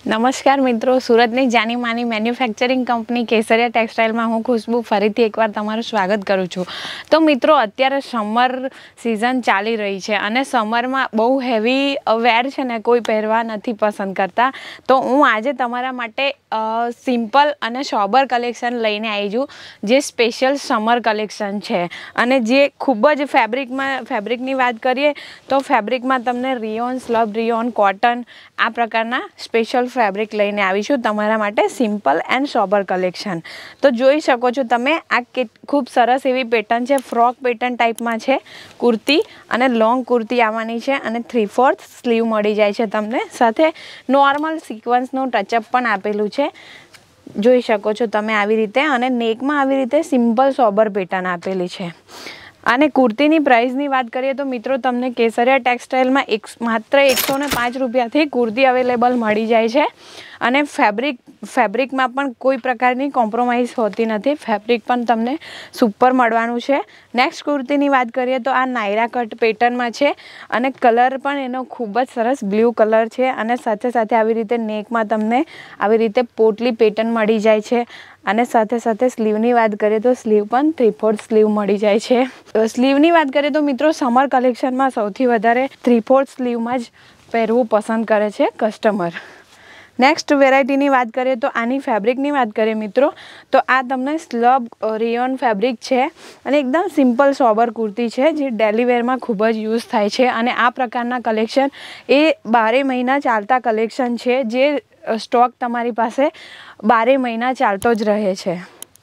નમસ્કાર મિત્રો, સુરતની જાની માની મેન્યુફેક્ચરિંગ કંપની કેસરિયા ટેક્સટાઇલમાં હું ખુશ્બુ ફરીથી એકવાર તમારું સ્વાગત કરું છું। તો મિત્રો, અત્યારે સમર સિઝન ચાલી રહી છે અને સમરમાં બહુ હેવી વેર છે ને કોઈ પહેરવા નથી પસંદ કરતા। તો હું આજે તમારા માટે સિમ્પલ અને સોબર કલેક્શન લઈને આવી છું, જે સ્પેશિયલ સમર કલેક્શન છે અને જે ખૂબ જ ફેબ્રિકની વાત કરીએ તો ફેબ્રિકમાં તમને રિયોન, સ્લબ રિયોન, કોટન આ પ્રકારના સ્પેશિયલ ફેબ્રિક લઈને આવી છું તમારા માટે સિમ્પલ એન્ડ સોબર કલેક્શન। તો જોઈ શકો છો તમે, આ ખૂબ સરસ એવી પેટર્ન છે, ફ્રોક પેટર્ન ટાઈપમાં છે। કુર્તી અને લોંગ કુર્તી આવવાની છે અને 3/4 સ્લીવ મળી જાય છે તમને, સાથે નોર્મલ સિક્વન્સનું ટચઅપ પણ આપેલું છે। જોઈ શકો છો તમે આવી રીતે, અને નેકમાં આવી રીતે સિમ્પલ સોબર પેટર્ન આપેલી છે। અને કુર્તીની પ્રાઇસની વાત કરીએ તો મિત્રો, તમને કેસરિયા ટેક્સટાઇલમાં માત્ર 105 રૂપિયાથી કુર્તી અવેલેબલ મળી જાય છે અને ફેબ્રિકમાં પણ કોઈ પ્રકારની કોમ્પ્રોમાઇઝ હોતી નથી, ફેબ્રિક પણ તમને સુપર મળવાનું છે। નેક્સ્ટ કુર્તીની વાત કરીએ તો આ નાયરા કટ પેટર્નમાં છે અને કલર પણ એનો ખૂબ જ સરસ બ્લુ કલર છે અને સાથે સાથે આવી રીતે નેકમાં તમને આવી રીતે પોટલી પેટર્ન મળી જાય છે અને સાથે સાથે સ્લીવની વાત કરીએ તો સ્લીવ પણ 3/4 સ્લીવ મળી જાય છે। સ્લીવની વાત કરીએ તો મિત્રો, સમર કલેક્શનમાં સૌથી વધારે 3/4 સ્લીવમાં જ પહેરવું પસંદ કરે છે કસ્ટમર। નેક્સ્ટ વેરાયટીની વાત કરીએ તો આની ફેબ્રિકની વાત કરીએ મિત્રો, તો આ તમને સ્લબ રિયોન ફેબ્રિક છે અને એકદમ સિમ્પલ સોબર કુર્તી છે, જે ડેલી વેરમાં ખૂબ જ યુઝ થાય છે અને આ પ્રકારના કલેક્શન એ 12 મહિના ચાલતા કલેક્શન છે, જે સ્ટોક તમારી પાસે 12 મહિના ચાલતો જ રહે છે।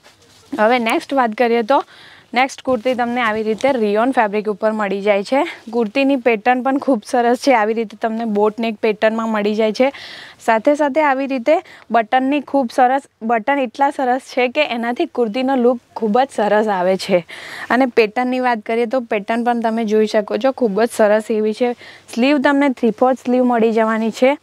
હવે નેક્સ્ટ વાત કરીએ તો નેક્સ્ટ કુર્તી તમને આવી રીતે રિયોન ફેબ્રિક ઉપર મળી જાય છે। કુર્તીની પેટર્ન પણ ખૂબ સરસ છે, આવી રીતે તમને બોટ નેક પેટર્નમાં મળી જાય છે। સાથે સાથે આવી રીતે બટનની ખૂબ સરસ બટન એટલા સરસ છે કે એનાથી કુર્તીનો લુક ખૂબ જ સરસ આવે છે। અને પેટર્નની વાત કરીએ તો પેટર્ન પણ તમે જોઈ શકો છો, ખૂબ જ સરસ એવી છે। સ્લીવ તમને 3/4 સ્લીવ મળી જવાની છે।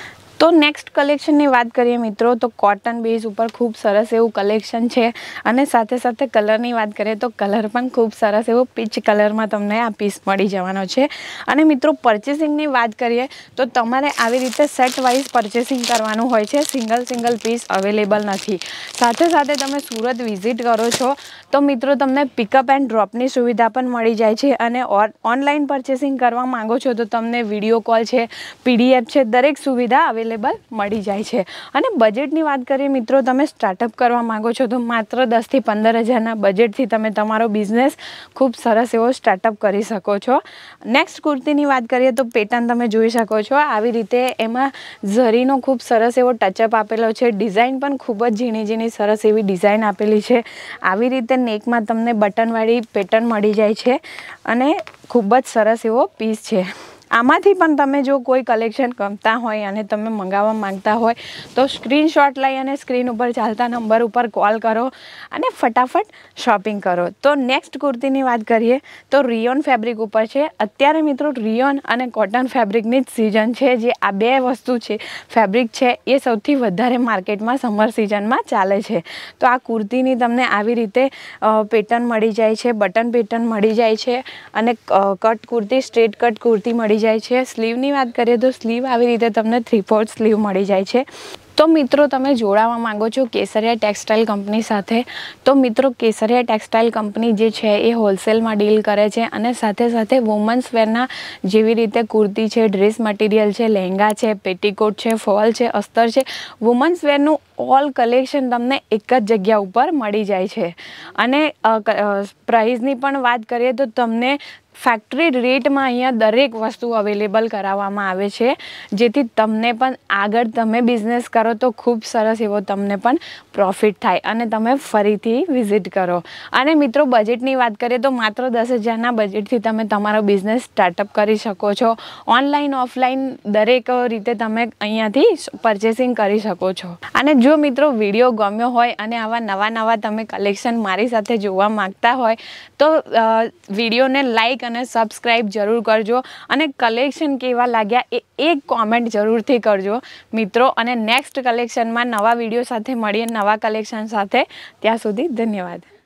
તો નેક્સ્ટ કલેક્શનની વાત કરીએ મિત્રો, તો કોટન બેઝ ઉપર ખૂબ સરસ એવું કલેક્શન છે અને સાથે સાથે કલરની વાત કરીએ તો કલર પણ ખૂબ સરસ એવો પીચ કલરમાં તમને આ પીસ મળી જવાનો છે। અને મિત્રો, પરચેસિંગની વાત કરીએ તો તમારે આવી રીતે સેટ વાઇઝ પરચેસિંગ કરવાનું હોય છે, સિંગલ પીસ અવેલેબલ નથી। સાથે સાથે તમે સુરત વિઝિટ કરો છો તો મિત્રો તમને પિકઅપ એન્ડ ડ્રોપની સુવિધા પણ મળી જાય છે અને ઓનલાઈન પરચેસિંગ કરવા માંગો છો તો તમને વિડીયો કોલ છે, PDF છે, દરેક સુવિધા અવેલેબલ મળી જાય છે। અને બજેટની વાત કરીએ મિત્રો, તમે સ્ટાર્ટઅપ કરવા માંગો છો તો માત્ર 10 થી 15 હજારના બજેટથી તમે તમારો બિઝનેસ ખૂબ સરસ એવો સ્ટાર્ટઅપ કરી શકો છો। નેક્સ્ટ કુર્તીની વાત કરીએ તો પેટર્ન તમે જોઈ શકો છો, આવી રીતે એમાં ઝરીનો ખૂબ સરસ એવો ટચઅપ આપેલો છે, ડિઝાઇન પણ ખૂબ જ ઝીણી સરસ એવી ડિઝાઇન આપેલી છે। આવી રીતે નેકમાં તમને બટનવાળી પેટર્ન મળી જાય છે અને ખૂબ જ સરસ એવો પીસ છે। આમાંથી પણ તમે જો કોઈ કલેક્શન ગમતા હોય અને તમે મંગાવવા માંગતા હોય તો સ્ક્રીનશોટ લઈ અને સ્ક્રીન ઉપર ચાલતા નંબર ઉપર કોલ કરો અને ફટાફટ શોપિંગ કરો। તો નેક્સ્ટ કુર્તીની વાત કરીએ તો રિયોન ફેબ્રિક ઉપર છે। અત્યારે મિત્રો રિયોન અને કોટન ફેબ્રિકની જ સિઝન છે, જે આ બે વસ્તુ છે ફેબ્રિક છે એ સૌથી વધારે માર્કેટમાં સમર સિઝનમાં ચાલે છે। તો આ કુર્તીની તમને આવી રીતે પેટર્ન મળી જાય છે, બટન પેટર્ન મળી જાય છે અને cut kurti, straight cut kurti મળી જાય છે। સ્લીવની વાત કરીએ તો સ્લીવ આવી રીતે તમને 3/4 સ્લીવ મળી જાય છે। તો મિત્રો, તમે જોડાવા માંગો છો કેસરિયા ટેક્સટાઇલ કંપની સાથે, તો મિત્રો કેસરિયા ટેક્સટાઇલ કંપની જે છે એ હોલસેલમાં ડીલ કરે છે અને સાથે સાથે વુમન્સ વેરના જેવી રીતે કુર્તી છે, ડ્રેસ મટીરિયલ છે, લહેંગા છે, પેટીકોટ છે, ફોલ છે, અસ્તર છે, વુમન્સ વેરનું ઓલ કલેક્શન તમને એક જ જગ્યા ઉપર મળી જાય છે। અને પ્રાઇઝની પણ વાત કરીએ તો તમને ફેક્ટરી રેટમાં અહીંયા દરેક વસ્તુ અવેલેબલ કરાવવામાં આવે છે, જેથી તમને પણ આગળ તમે બિઝનેસ કરો તો ખૂબ સરસ એવો તમને પણ પ્રોફિટ થાય અને તમે ફરીથી વિઝિટ કરો। અને મિત્રો, બજેટની વાત કરીએ તો માત્ર 10 હજારના બજેટથી તમે તમારો બિઝનેસ સ્ટાર્ટઅપ કરી શકો છો। ઓનલાઈન ઓફલાઈન દરેક રીતે તમે અહીંયાથી પરચેસિંગ કરી શકો છો। અને જો મિત્રો વિડીયો ગમ્યો હોય અને આવા નવા તમે કલેક્શન મારી સાથે જોવા માંગતા હોય તો વિડીયોને લાઈક અને સબસ્ક્રાઈબ જરૂર કરજો અને કલેક્શન કેવા લાગ્યા એ એક કોમેન્ટ જરૂરથી કરજો મિત્રો। અને નેક્સ્ટ કલેક્શનમાં નવા વિડીયો સાથે મળીએ, નવા કલેક્શન સાથે। ત્યાં સુધી ધન્યવાદ।